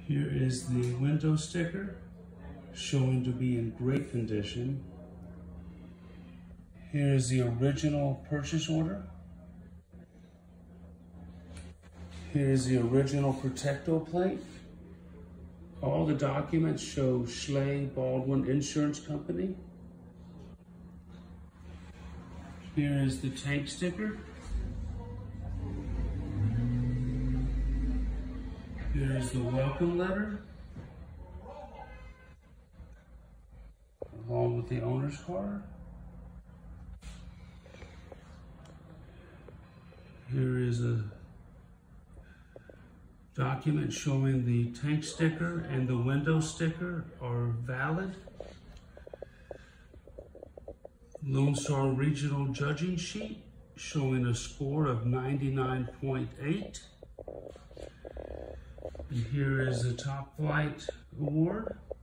Here is the window sticker, showing to be in great condition. Here is the original purchase order. Here is the original Protecto plate. All the documents show Schley Baldwin Insurance Company. Here is the tank sticker. Here is the welcome letter, along with the owner's card. Here is a document showing the tank sticker and the window sticker are valid. Lone Star Regional Judging Sheet showing a score of 99.8. And here is the Top Flight Award.